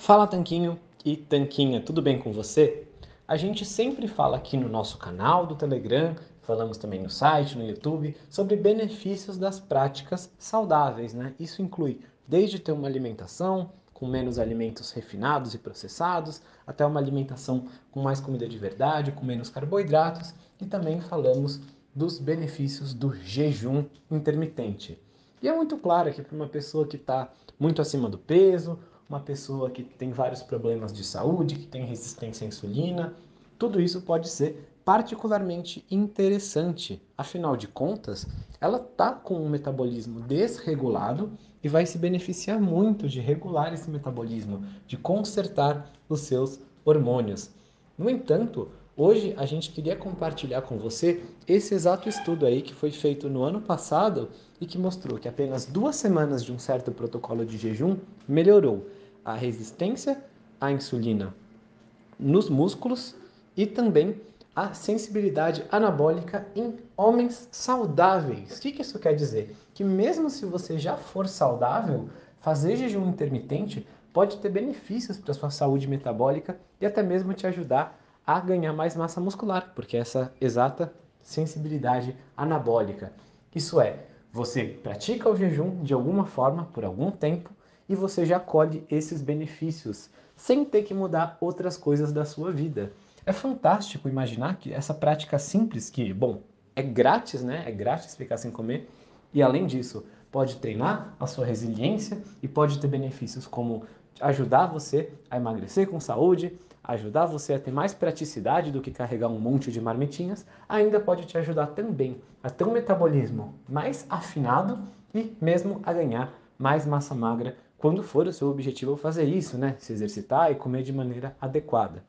Fala Tanquinho e Tanquinha, tudo bem com você? A gente sempre fala aqui no nosso canal do Telegram, falamos também no site, no YouTube, sobre benefícios das práticas saudáveis, né? Isso inclui desde ter uma alimentação com menos alimentos refinados e processados, até uma alimentação com mais comida de verdade, com menos carboidratos, e também falamos dos benefícios do jejum intermitente. E é muito claro que para uma pessoa que está muito acima do peso, uma pessoa que tem vários problemas de saúde, que tem resistência à insulina, tudo isso pode ser particularmente interessante. Afinal de contas, ela está com um metabolismo desregulado e vai se beneficiar muito de regular esse metabolismo, de consertar os seus hormônios. No entanto, hoje a gente queria compartilhar com você esse exato estudo aí que foi feito no ano passado e que mostrou que apenas 2 semanas de um certo protocolo de jejum melhorou a resistência à insulina nos músculos e também a sensibilidade anabólica em homens saudáveis. O que isso quer dizer? Que mesmo se você já for saudável, fazer jejum intermitente pode ter benefícios para a sua saúde metabólica e até mesmo te ajudar a ganhar mais massa muscular, porque essa exata sensibilidade anabólica. Isso é, você pratica o jejum de alguma forma por algum tempo e você já colhe esses benefícios sem ter que mudar outras coisas da sua vida. É fantástico imaginar que essa prática simples, que, bom, é grátis, né? É grátis ficar sem comer, e além disso, pode treinar a sua resiliência e pode ter benefícios como ajudar você a emagrecer com saúde, ajudar você a ter mais praticidade do que carregar um monte de marmitinhas, ainda pode te ajudar também a ter um metabolismo mais afinado e mesmo a ganhar mais massa magra quando for o seu objetivo fazer isso, né? Se exercitar e comer de maneira adequada.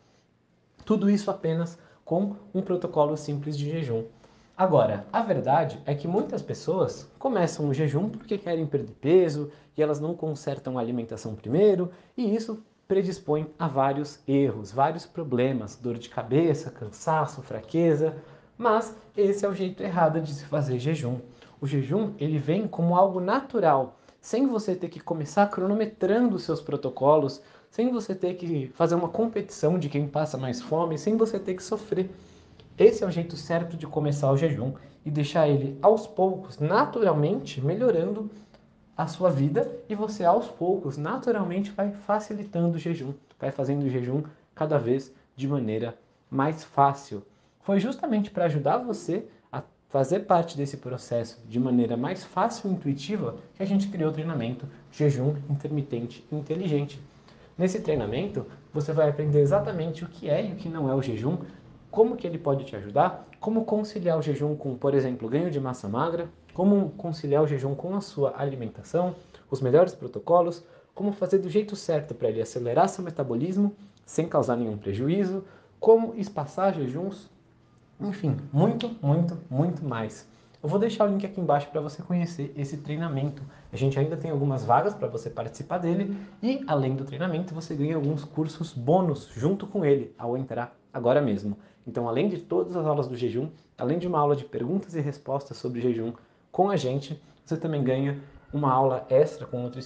Tudo isso apenas com um protocolo simples de jejum. Agora, a verdade é que muitas pessoas começam o jejum porque querem perder peso e elas não consertam a alimentação primeiro, e isso predispõe a vários erros, vários problemas, dor de cabeça, cansaço, fraqueza, mas esse é o jeito errado de se fazer jejum. O jejum, ele vem como algo natural, sem você ter que começar cronometrando os seus protocolos, sem você ter que fazer uma competição de quem passa mais fome, sem você ter que sofrer. Esse é o jeito certo de começar o jejum e deixar ele aos poucos, naturalmente, melhorando a sua vida, e você aos poucos, naturalmente, vai facilitando o jejum, vai fazendo o jejum cada vez de maneira mais fácil. Foi justamente para ajudar você a fazer parte desse processo de maneira mais fácil e intuitiva que a gente criou o treinamento Jejum Intermitente Inteligente. Nesse treinamento, você vai aprender exatamente o que é e o que não é o jejum, como que ele pode te ajudar, como conciliar o jejum com, por exemplo, ganho de massa magra, como conciliar o jejum com a sua alimentação, os melhores protocolos, como fazer do jeito certo para ele acelerar seu metabolismo sem causar nenhum prejuízo, como espaçar jejuns, enfim, muito, muito, muito mais. Eu vou deixar o link aqui embaixo para você conhecer esse treinamento. A gente ainda tem algumas vagas para você participar dele e, além do treinamento, você ganha alguns cursos bônus junto com ele ao entrar agora mesmo. Então, além de todas as aulas do jejum, além de uma aula de perguntas e respostas sobre jejum com a gente, você também ganha uma aula extra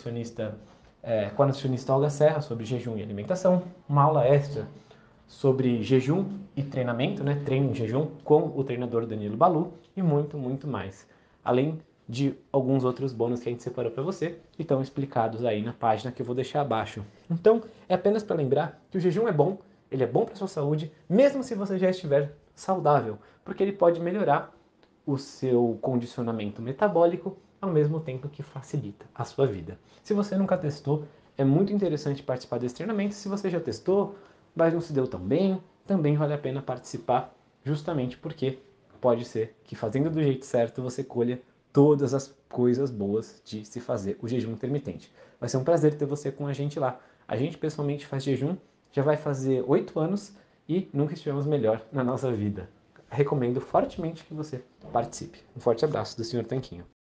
com a nutricionista Olga Serra sobre jejum e alimentação, uma aula extra sobre jejum e treinamento, né? Treino em jejum com o treinador Danilo Balu e muito, muito mais. Além de alguns outros bônus que a gente separou para você e estão explicados aí na página que eu vou deixar abaixo. Então, é apenas para lembrar que o jejum é bom, ele é bom para a sua saúde, mesmo se você já estiver saudável, porque ele pode melhorar o seu condicionamento metabólico ao mesmo tempo que facilita a sua vida. Se você nunca testou, é muito interessante participar desse treinamento. Se você já testou, mas não se deu tão bem, também vale a pena participar, justamente porque pode ser que fazendo do jeito certo você colha todas as coisas boas de se fazer o jejum intermitente. Vai ser um prazer ter você com a gente lá. A gente pessoalmente faz jejum, já vai fazer 8 anos e nunca estivemos melhor na nossa vida. Recomendo fortemente que você participe. Um forte abraço do Sr. Tanquinho.